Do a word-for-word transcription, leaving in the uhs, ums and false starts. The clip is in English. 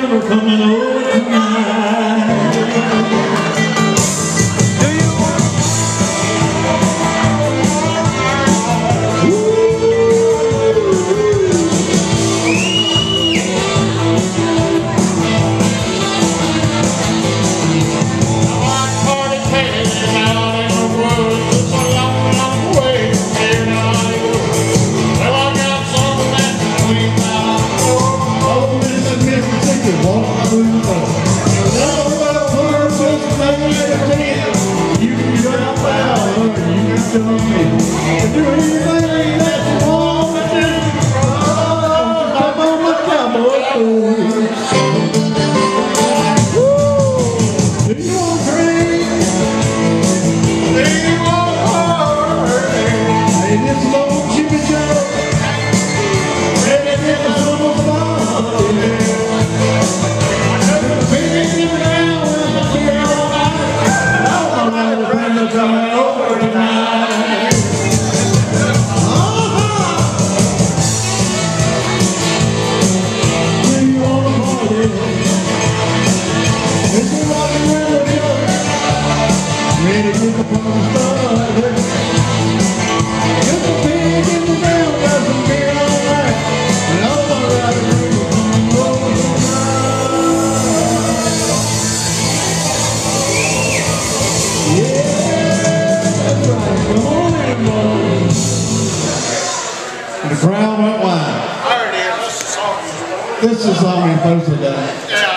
we're coming over tonight. Do you want coming over tonight? Do you want to party? Is it rockin' around the club? Ready to get the party started? Get the pig in the ground, got some beer all right. And all the right people coming over tonight. Yeah. The crowd went wild. There it is. This is the song. This is the song you're supposed to do. Yeah.